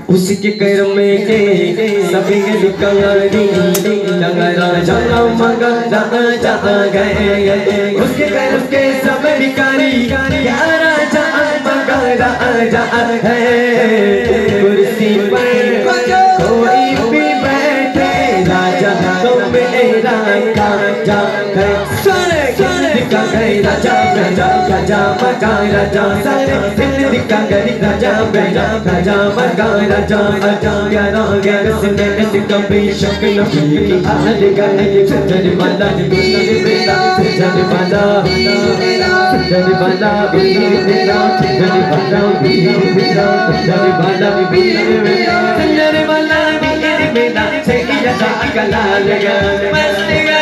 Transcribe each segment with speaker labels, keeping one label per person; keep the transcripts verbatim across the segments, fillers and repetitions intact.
Speaker 1: उसके कर्म के सभी दुकानी डंगरा जंगा मंगा राजा गए उसके कर्म के सब भिखारी क्या राजा मंगा राजा है कुर्सी पर कोई भी बैठे राजा तो मेरा राजा है सारे दिखा गए राजा राजा राजा मगा राजा सारे दिखा गए राजा राजा राजा मगा राजा राजा ग्यारा ग्यारह से मैं कभी शक्ल की हाल गए सजन वाला सजन मेरा सजन वाला सजन वाला वीर मेरा सजन वाला वीर मेरा सजन वाला वीर मेरा सजन वाला वीर मेरा से जा कला लगा मस्त गा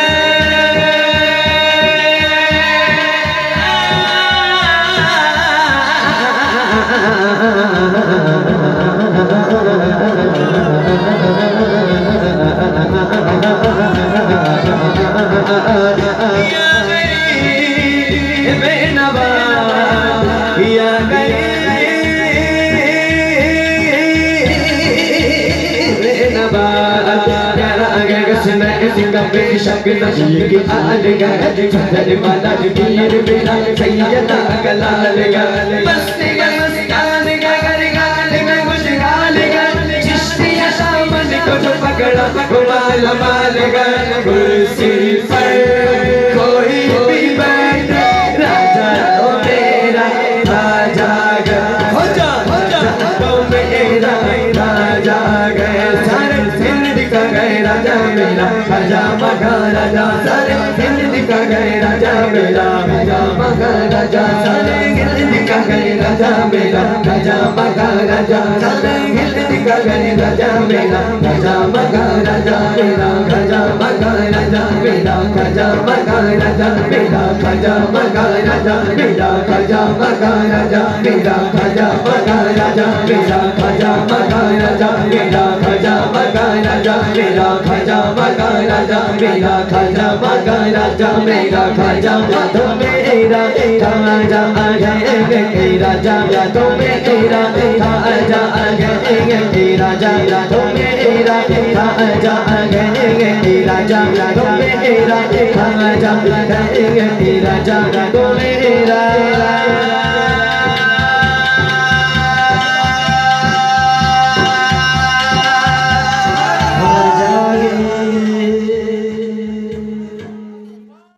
Speaker 1: शक नशीब की आल गए सजन वाला वीर मेरा सैयदा कला लगा मस्ती गा मस्तान गा गर गाल में कुछ गाल गा चिश्तिया सामन को जो पकड़ा गुमाल माल गा कुर्सी पर कोई भी बैठे राजा तो मेरा राजा गा हो जा हो जा तो मेरा राजा गए सारे जिंदगी का गए राजा मेरा राजा मगा राजा सारे जिंदगी का गए राजा मेरा राजा मगा राजा सारे जिंदगी का गए राजा मेरा राजा मगा राजा सारे जिंदगी का गए राजा मेरा राजा मगा राजा मेरा राजा मगा राजा मेरा राजा मगा राजा मेरा राजा मगा राजा मेरा राजा मगा राजा मेरा राजा मगा राजा मेरा राजा मगा राजा मेरा राजा मगा राजा मेरा राजा मगा राजा मेरा खाजा मगा राजा मेरा खाजा तो मेरा खाजा गए राजा तो मेरा खाजा गए राजा तो मेरा खाजा गए राजा तो मेरा खाजा गए राजा तो मेरा